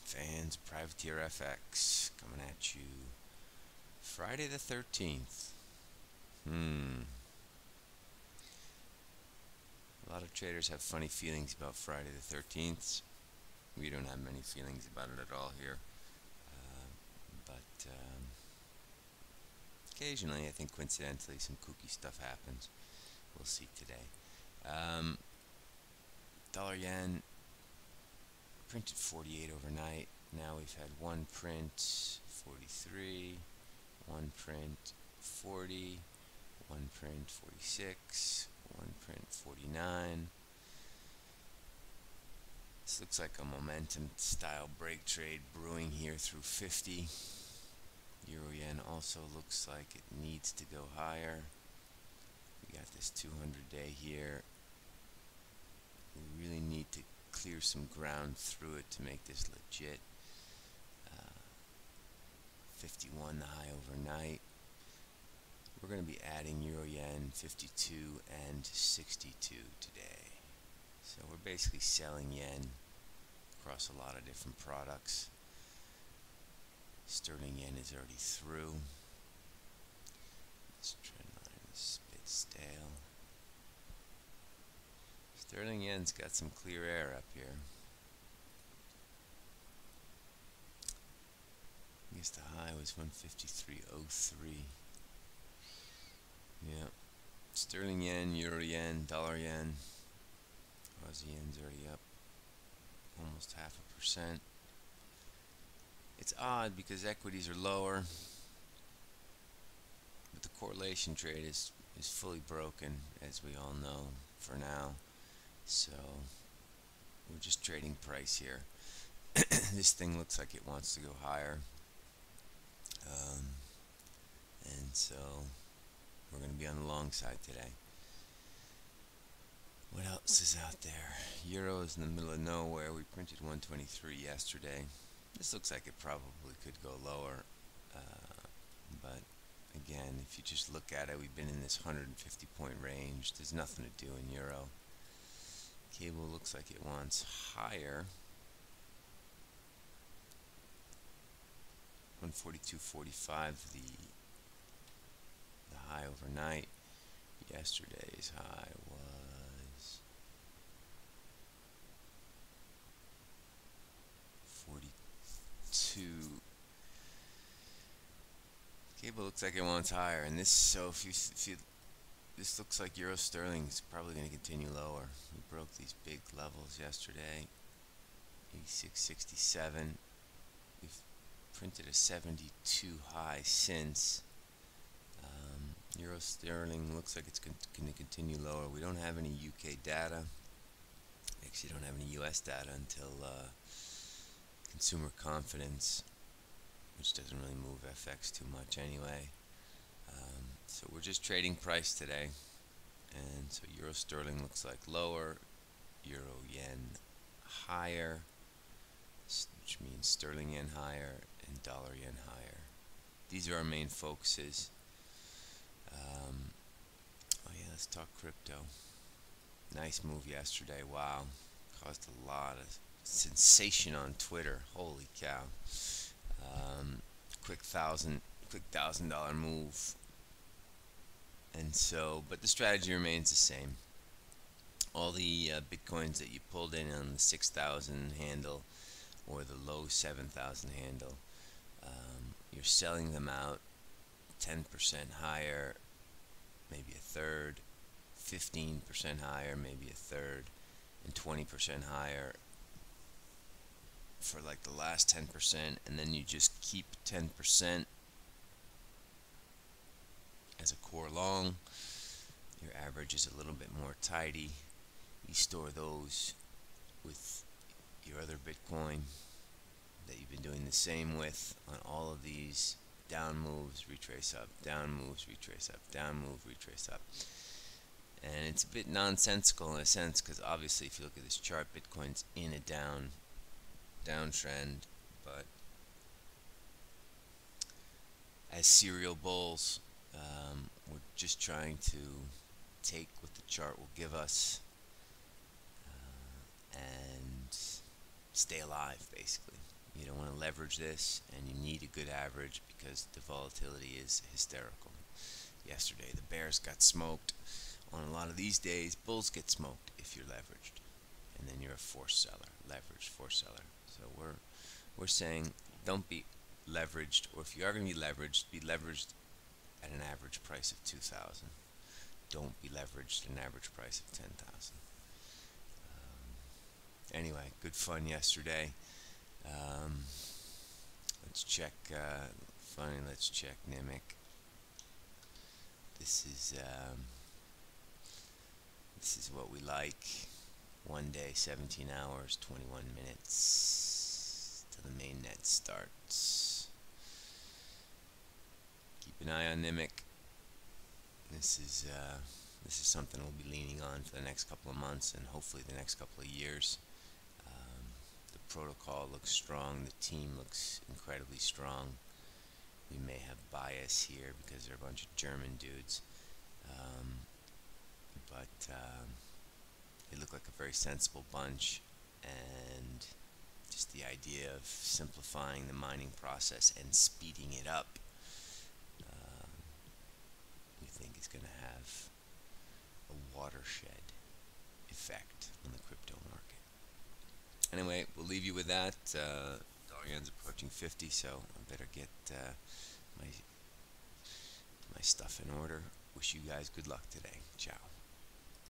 Fans, Privateer FX coming at you Friday the 13th. A lot of traders have funny feelings about Friday the 13th. We don't have many feelings about it at all here. But occasionally, I think coincidentally, some kooky stuff happens. We'll see today. Dollar yen printed 48 overnight. Now we've had one print 43, one print 40, one print 46, one print 49. This looks like a momentum style break trade brewing here through 50. Euro yen also looks like it needs to go higher. We got this 200-day here. We really need to clear some ground through it to make this legit. 51 the high overnight. We're going to be adding Euro yen 52 and 62 today. So we're basically selling yen across a lot of different products. Sterling yen is already through. This trend line is a bit stale. Sterling yen's got some clear air up here. I guess the high was 153.03. Yeah. Sterling yen, Euro yen, dollar yen. Aussie yen's already up almost 0.5%. It's odd because equities are lower, but the correlation trade is fully broken, as we all know, for now. So we're just trading price here. This thing looks like it wants to go higher. And so we're going to be on the long side today. What else is out there? Euro is in the middle of nowhere. We printed 123 yesterday. This looks like it probably could go lower. But again, if you just look at it, we've been in this 150 point range. There's nothing to do in Euro. Cable looks like it wants higher. 142.45 the high overnight. Yesterday's high was 42. Cable looks like it wants higher, and this this looks like Euro Sterling is probably going to continue lower. We broke these big levels yesterday. 86.67. We've printed a 72 high since. Euro Sterling looks like it's going to continue lower. We don't have any UK data. Actually, don't have any US data until consumer confidence, which doesn't really move FX too much anyway. So we're just trading price today. And so Euro Sterling looks like lower, Euro yen higher, which means sterling yen higher and dollar yen higher. These are our main focuses. Oh yeah, let's talk crypto. Nice move yesterday. Wow, caused a lot of sensation on Twitter. Holy cow! Quick $1,000 move. And so, but the strategy remains the same. All the bitcoins that you pulled in on the 6,000 handle or the low 7,000 handle, you're selling them out 10% higher, maybe a third, 15% higher, maybe a third, and 20% higher for like the last 10%, and then you just keep 10% as a core long. Your average is a little bit more tidy. You store those with your other Bitcoin that you've been doing the same with on all of these down moves, retrace up, down moves, retrace up, down move, retrace up. And it's a bit nonsensical in a sense, because obviously if you look at this chart, Bitcoin's in a downtrend, but as serial bulls, we're just trying to take what the chart will give us and stay alive, basically. You don't want to leverage this, and you need a good average because the volatility is hysterical. Yesterday, the bears got smoked. On a lot of these days, bulls get smoked if you're leveraged, and then you're a forced seller, leveraged forced seller. So we're saying don't be leveraged, or if you are going to be leveraged at an average price of 2,000. Don't be leveraged at an average price of 10,000. Anyway, good fun yesterday. Um, let's check. Funny. Let's check Nimic. This is what we like. One day, 17 hours, 21 minutes till the main net starts. Keep an eye on Nimic. This is something we'll be leaning on for the next couple of months and hopefully the next couple of years. The protocol looks strong. The team looks incredibly strong. We may have bias here because they're a bunch of German dudes. But they look like a very sensible bunch, and just the idea of simplifying the mining process and speeding it up, we think is going to have a watershed effect on the crypto market. Anyway, we'll leave you with that. Dollar yen's approaching 50, so I better get my stuff in order. Wish you guys good luck today. Ciao.